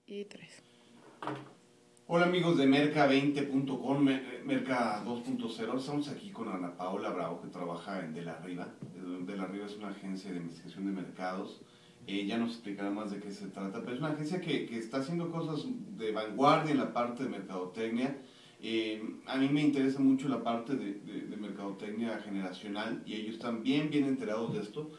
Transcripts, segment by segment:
Y 3. Hola amigos de Merca20.com, Merca 2.0. Estamos aquí con Ana Paula Bravo, que trabaja en De la Riva. De la Riva es una agencia de investigación de mercados. Ella nos explicará más de qué se trata, pero es una agencia que está haciendo cosas de vanguardia en la parte de mercadotecnia. A mí me interesa mucho la parte de mercadotecnia generacional y ellos están bien enterados de esto.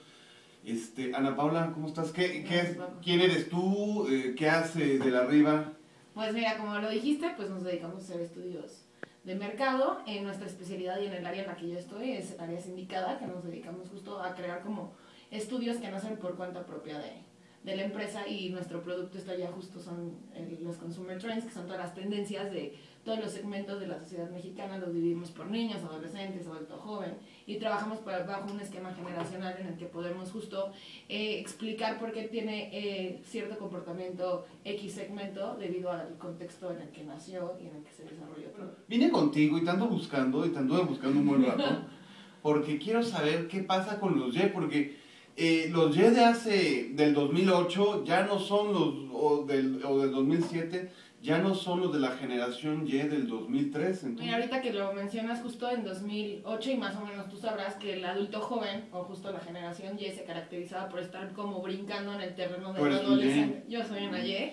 Ana Paula, ¿cómo estás? ¿Quién eres tú? ¿Qué hace De la Riva? Pues mira, como lo dijiste, pues nos dedicamos a hacer estudios de mercado. En nuestra especialidad y en el área en la que yo estoy es el área sindicada, que nos dedicamos justo a crear como estudios que nacen por cuenta propia de la empresa, y nuestro producto está ya justo son los consumer trends, que son todas las tendencias de todos los segmentos de la sociedad mexicana. Los dividimos por niños, adolescentes, adulto joven, y trabajamos bajo un esquema generacional en el que podemos justo explicar por qué tiene cierto comportamiento X segmento debido al contexto en el que nació y en el que se desarrolló todo. Vine contigo y te anduve buscando un buen rato, porque quiero saber qué pasa con los Y, porque los Y del 2008 ya no son o del 2007, ya no son los de la generación Y del 2003. Entonces... Mira, ahorita que lo mencionas, justo en 2008, y más o menos tú sabrás que el adulto joven, o justo la generación Y, se caracterizaba por estar como brincando en el terreno de lo adolescente. Yo soy una Y.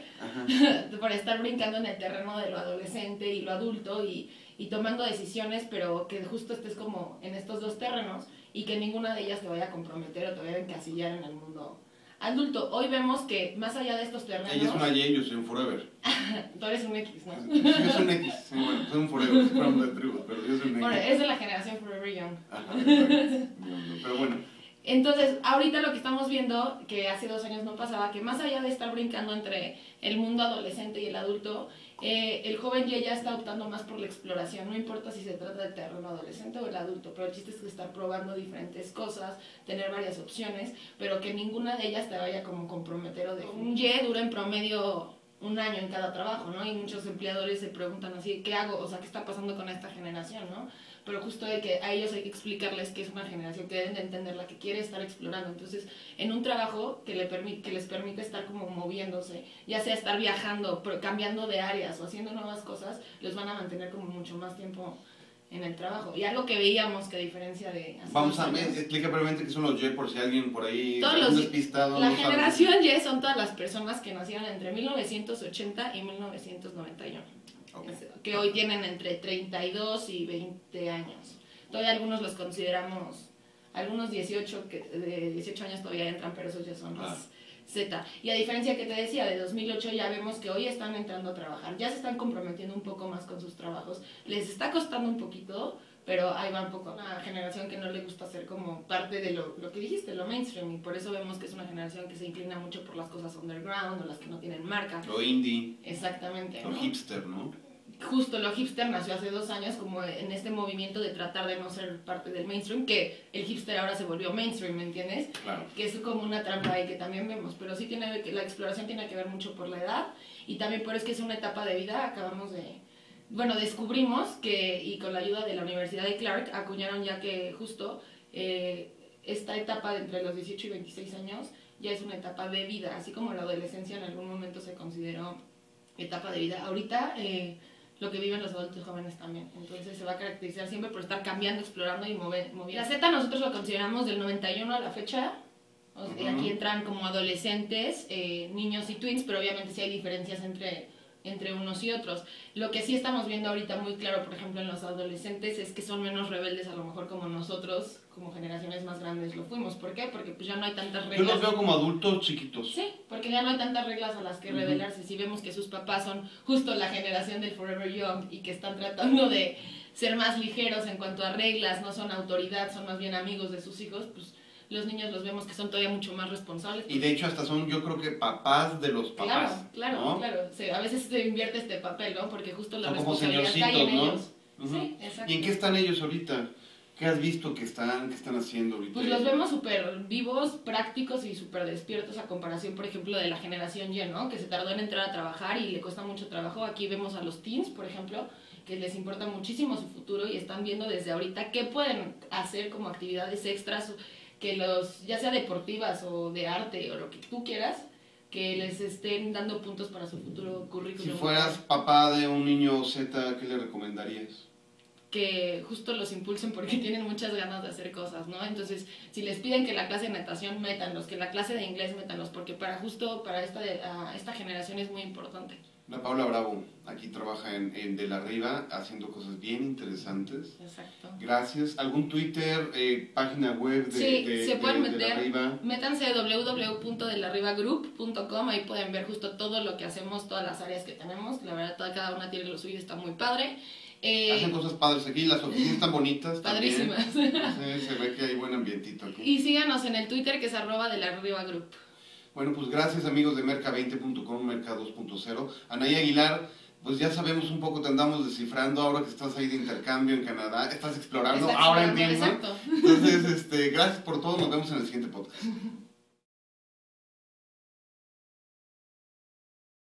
Por estar brincando en el terreno de lo adolescente y lo adulto, y tomando decisiones, pero que justo estés como en estos dos terrenos, y que ninguna de ellas te vaya a comprometer o te vaya a encasillar en el mundo adulto. Hoy vemos que más allá de estos terrenos... Ella es una Y, yo soy un Forever. Tú eres un X, ¿no? Yo soy un X, sí, bueno, soy un Forever, si fuéramos de tribus, pero yo soy un X. Bueno, es de la generación Forever Young. Ajá, exacto. Pero bueno. Entonces, ahorita lo que estamos viendo, que hace 2 años no pasaba, que más allá de estar brincando entre el mundo adolescente y el adulto, el joven ya está optando más por la exploración. No importa si se trata del terreno adolescente o el adulto, pero el chiste es que estar probando diferentes cosas, tener varias opciones, pero que ninguna de ellas te vaya como comprometer o de... Un Y dura en promedio 1 año en cada trabajo, ¿no? Y muchos empleadores se preguntan así, ¿qué hago? O sea, ¿qué está pasando con esta generación, no? Pero justo de que a ellos hay que explicarles que es una generación que deben de entender, la que quiere estar explorando. Entonces, en un trabajo que les permite estar como moviéndose, ya sea estar viajando, cambiando de áreas o haciendo nuevas cosas, los van a mantener como mucho más tiempo en el trabajo. Y algo que veíamos que a diferencia de... Vamos a ver, explica brevemente qué son los Y, por si alguien por ahí despistado. La generación Y son todas las personas que nacieron entre 1980 y 1991. Okay. Que hoy tienen entre 32 y 20 años. Todavía algunos los consideramos, algunos 18 de 18 años todavía entran, pero esos ya son más Z. Y a diferencia que te decía, de 2008 ya vemos que hoy están entrando a trabajar, ya se están comprometiendo un poco más con sus trabajos, les está costando un poquito, pero ahí va un poco. Una generación que no le gusta ser como parte de lo que dijiste, lo mainstream, y por eso vemos que es una generación que se inclina mucho por las cosas underground o las que no tienen marca. Lo indie. Exactamente. Lo hipster, ¿no? Justo lo hipster nació hace 2 años como en este movimiento de tratar de no ser parte del mainstream, que el hipster ahora se volvió mainstream, ¿me entiendes? Claro. Que es como una trampa ahí que también vemos, pero sí la exploración tiene que ver mucho por la edad, y también por eso que es una etapa de vida. Descubrimos que, y con la ayuda de la Universidad de Clark, acuñaron ya que justo esta etapa de entre los 18 y 26 años ya es una etapa de vida, así como la adolescencia en algún momento se consideró etapa de vida. Ahorita lo que viven los adultos jóvenes también, entonces se va a caracterizar siempre por estar cambiando, explorando y moviendo. La Z nosotros lo consideramos del 91 a la fecha. O sea, aquí entran como adolescentes, niños y tweens, pero obviamente sí hay diferencias entre unos y otros. Lo que sí estamos viendo ahorita muy claro, por ejemplo, en los adolescentes, es que son menos rebeldes a lo mejor como nosotros, como generaciones más grandes lo fuimos. ¿Por qué? Porque pues ya no hay tantas reglas. Yo los veo como adultos chiquitos. Sí, porque ya no hay tantas reglas a las que rebelarse. Si vemos que sus papás son justo la generación del Forever Young y que están tratando de ser más ligeros en cuanto a reglas, no son autoridad, son más bien amigos de sus hijos, pues los niños los vemos que son todavía mucho más responsables. Y de hecho hasta son, yo creo que papás de los papás. Claro, ¿no? claro. Sí, a veces se invierte este papel, ¿no? Porque justo la son como responsabilidad cae en ellos. Sí, exacto. ¿Y en qué están ellos ahorita? ¿Qué has visto que están haciendo ahorita? Pues los vemos súper vivos, prácticos y súper despiertos a comparación, por ejemplo, de la generación Y, ¿no? Que se tardó en entrar a trabajar y le cuesta mucho trabajo. Aquí vemos a los teens, por ejemplo, que les importa muchísimo su futuro y están viendo desde ahorita qué pueden hacer como actividades extras, que ya sea deportivas o de arte o lo que tú quieras, que les estén dando puntos para su futuro currículum. Si fueras papá de un niño Z, ¿qué le recomendarías? Que justo los impulsen porque tienen muchas ganas de hacer cosas, ¿no? Entonces, si les piden que la clase de natación, métanlos, que la clase de inglés, métanlos, porque para esta generación es muy importante. Ana Paula Bravo, aquí trabaja en De la Riva, haciendo cosas bien interesantes. Exacto. Gracias. ¿Algún Twitter, página web se pueden meter, De la Riva? Métanse www.delarribagroup.com, ahí pueden ver justo todo lo que hacemos, todas las áreas que tenemos, la verdad cada una tiene lo suyo, está muy padre. Hacen cosas padres aquí, las oficinas están bonitas. Padrísimas. Sí, se ve que hay buen ambientito aquí. Y síganos en el Twitter que es @delarribagroup. Bueno, pues gracias amigos de Merca20.com, Merca 2.0. Anaí Aguilar, pues ya sabemos un poco, te andamos descifrando ahora que estás ahí de intercambio en Canadá, estás explorando, ahora entiendo. Exacto. Entonces, gracias por todo, nos vemos en el siguiente podcast.